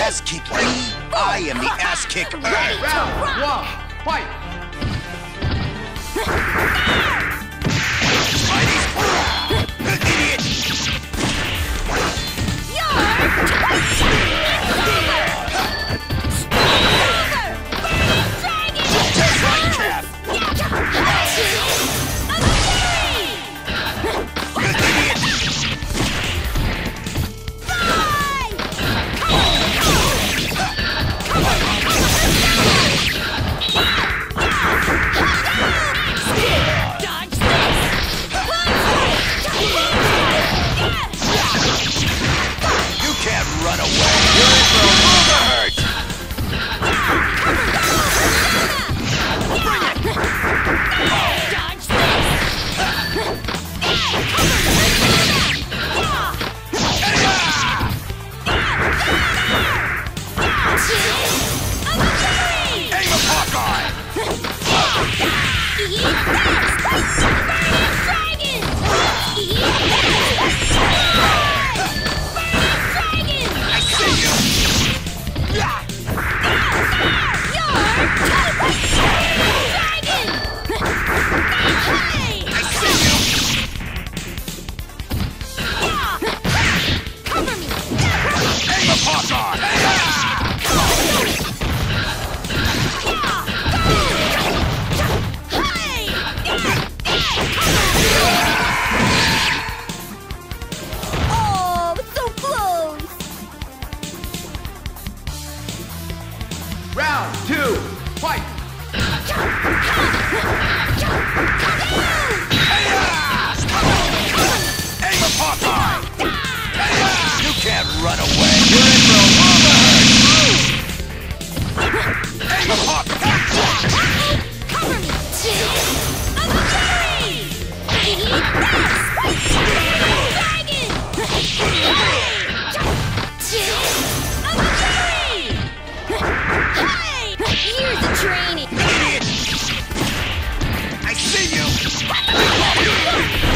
ass keeper. I am the ass kicker. Round one, fight! Idiot! Just right, Cap! You can't run away! You're in for a world of hurt! Aim of Hawkeye! I see you! I see you! Aim of Hawkeye! Oh, so close! Round two, fight! Aim of Hawkeye! You can't run away! You're in for a world of hurt! Aim of Hawkeye! Cover me! Years of training! Idiot! I see you!